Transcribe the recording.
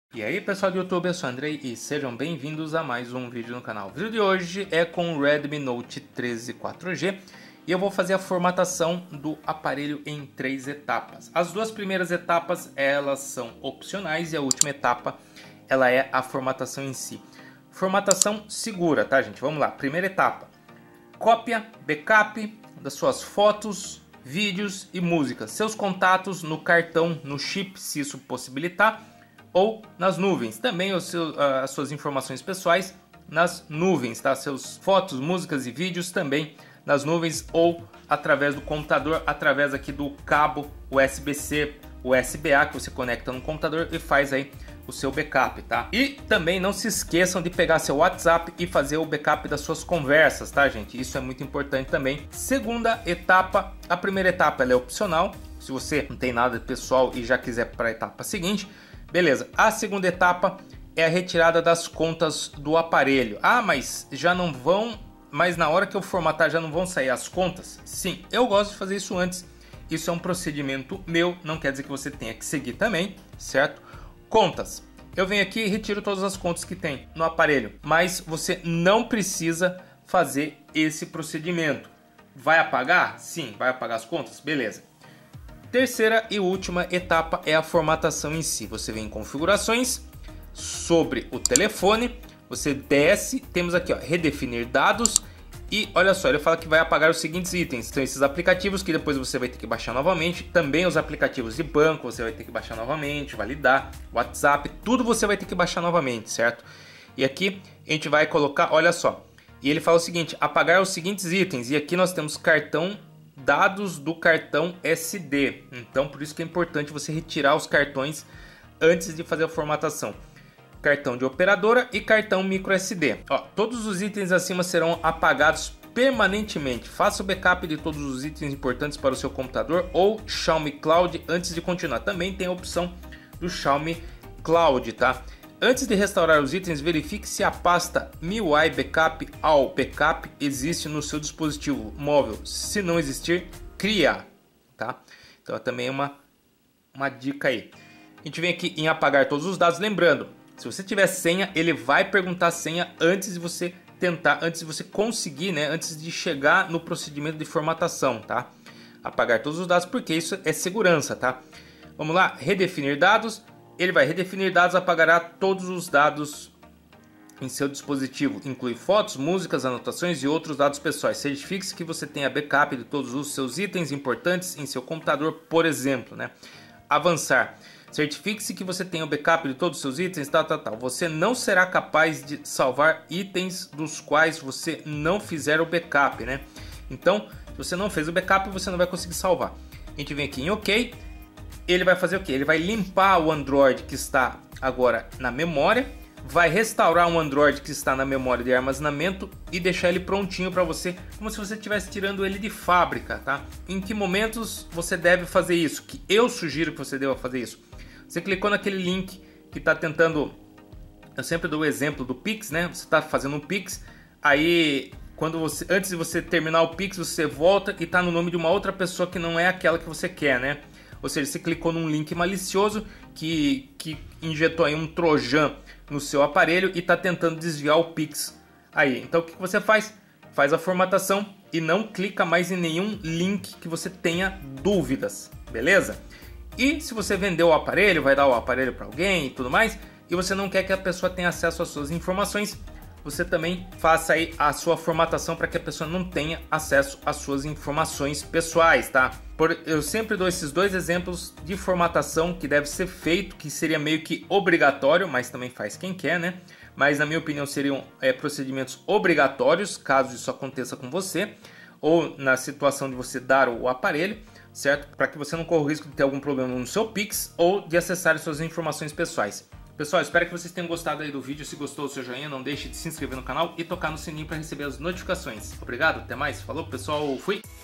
E aí pessoal do YouTube, eu sou o Andrei e sejam bem-vindos a mais um vídeo no canal. O vídeo de hoje é com o Redmi Note 13 4G e eu vou fazer a formatação do aparelho em 3 etapas. As duas primeiras etapas elas são opcionais e a última etapa ela é a formatação em si. Formatação segura, tá gente? Vamos lá, primeira etapa. Cópia, backup das suas fotos, vídeos e músicas. Seus contatos no cartão, no chip, se isso possibilitar, ou nas nuvens. Também as suas informações pessoais nas nuvens, tá? Seus fotos, músicas e vídeos também nas nuvens ou através do computador, através aqui do cabo USB-C, USB-A que você conecta no computador e faz aí o seu backup, tá? E também não se esqueçam de pegar seu WhatsApp e fazer o backup das suas conversas, tá, gente? Isso é muito importante também. Segunda etapa, a primeira etapa ela é opcional. Se você não tem nada pessoal e já quiser para a etapa seguinte, beleza. A segunda etapa é a retirada das contas do aparelho. Ah, mas já não vão, mas na hora que eu formatar já não vão sair as contas? Sim, eu gosto de fazer isso antes. Isso é um procedimento meu, não quer dizer que você tenha que seguir também, certo? Contas. Eu venho aqui e retiro todas as contas que tem no aparelho, mas você não precisa fazer esse procedimento. Vai apagar? Sim, vai apagar as contas? Beleza. Terceira e última etapa é a formatação em si. Você vem em configurações, sobre o telefone, você desce, temos aqui ó, redefinir dados e olha só, ele fala que vai apagar os seguintes itens. São esses aplicativos que depois você vai ter que baixar novamente, também os aplicativos de banco você vai ter que baixar novamente, validar, WhatsApp, tudo você vai ter que baixar novamente, certo? E aqui a gente vai colocar, olha só, e ele fala o seguinte, apagar os seguintes itens, e aqui nós temos cartão, dados do cartão SD, então por isso que é importante você retirar os cartões antes de fazer a formatação. Cartão de operadora e cartão micro SD. Ó, todos os itens acima serão apagados permanentemente. Faça o backup de todos os itens importantes para o seu computador ou Xiaomi Cloud antes de continuar. Também tem a opção do Xiaomi Cloud, tá? Antes de restaurar os itens, verifique se a pasta MIUI Backup All Backup existe no seu dispositivo móvel. Se não existir, cria, tá? Então também é uma dica aí. A gente vem aqui em apagar todos os dados, lembrando, se você tiver senha, ele vai perguntar a senha antes de você tentar, antes de você conseguir, né, antes de chegar no procedimento de formatação, tá? Apagar todos os dados porque isso é segurança, tá? Vamos lá, redefinir dados. Ele vai redefinir dados, apagará todos os dados em seu dispositivo, inclui fotos, músicas, anotações e outros dados pessoais. Certifique-se que você tenha backup de todos os seus itens importantes em seu computador, por exemplo, né? Avançar. Certifique-se que você tenha o backup de todos os seus itens, tal. Você não será capaz de salvar itens dos quais você não fizer o backup, né? Então, se você não fez o backup, você não vai conseguir salvar. A gente vem aqui em OK. Ele vai fazer o quê? Ele vai limpar o Android que está agora na memória, vai restaurar um Android que está na memória de armazenamento e deixar ele prontinho para você, como se você estivesse tirando ele de fábrica, tá? Em que momentos você deve fazer isso? Que eu sugiro que você deva fazer isso. Você clicou naquele link que está tentando, eu sempre dou o exemplo do Pix, né? Você está fazendo um Pix, aí antes de você terminar o Pix, você volta e está no nome de uma outra pessoa que não é aquela que você quer, né? Ou seja, você clicou num link malicioso que injetou aí um trojan no seu aparelho e está tentando desviar o Pix aí. Então o que você faz? Faz a formatação e não clica mais em nenhum link que você tenha dúvidas, beleza? E se você vendeu o aparelho, vai dar o aparelho para alguém e tudo mais, e você não quer que a pessoa tenha acesso às suas informações, você também faça aí a sua formatação para que a pessoa não tenha acesso às suas informações pessoais, tá? Eu sempre dou esses dois exemplos de formatação que deve ser feito, que seria meio que obrigatório, mas também faz quem quer, né? Mas na minha opinião seriam procedimentos obrigatórios, caso isso aconteça com você, ou na situação de você dar o aparelho, certo? Para que você não corra o risco de ter algum problema no seu Pix ou de acessar suas informações pessoais. Pessoal, espero que vocês tenham gostado aí do vídeo. Se gostou, o seu joinha, não deixe de se inscrever no canal e tocar no sininho para receber as notificações. Obrigado, até mais, falou pessoal, fui!